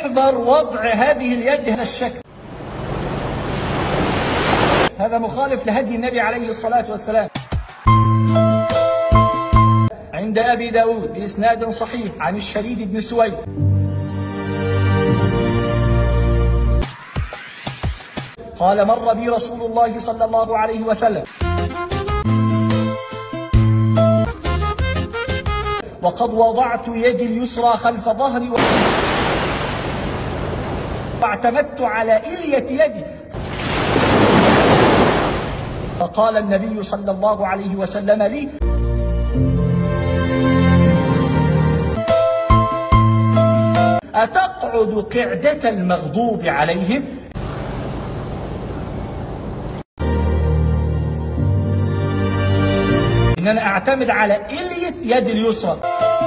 احذر وضع هذه اليد هذا الشكل، هذا مخالف لهدي النبي عليه الصلاة والسلام. عند أبي داود بإسناد صحيح عن الشريد بن سويد قال مر بي رسول الله صلى الله عليه وسلم وقد وضعت يدي اليسرى خلف ظهري واعتمدت على إلية يدي، فقال النبي صلى الله عليه وسلم لي أتقعد قعدة المغضوب عليهم؟ إن أنا أعتمد على إلية يد اليسرى.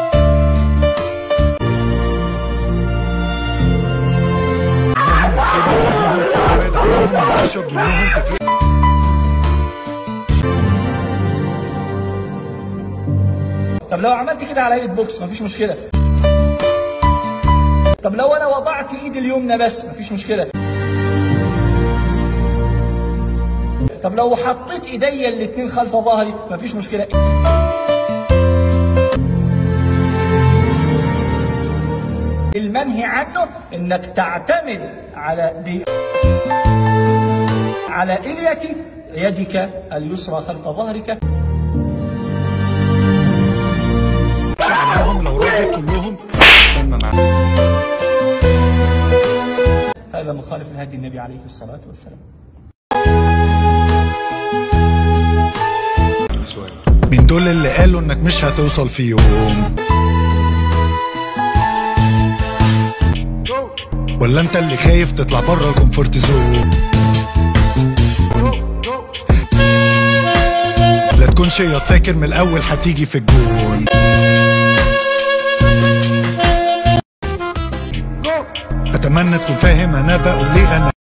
طب لو عملت كده على ايد بوكس مفيش مشكلة. طب لو انا وضعت ايدي اليمنى بس مفيش مشكلة. طب لو حطيت ايديا الاتنين خلف ظهري مفيش مشكلة. المنهي عنه انك تعتمد على إلية يدك اليسرى خلف ظهرك. شعبهم لو راضي كلهم هذا مخالف لهدي النبي عليه الصلاة والسلام. من دول اللي قالوا انك مش هتوصل في يوم، ولا انت اللي خايف تطلع بره الكومفورت زون؟ لا تكون شيط فاكر من الاول هتيجي في الجون. اتمنى تكون فاهم انا بقول ليه انا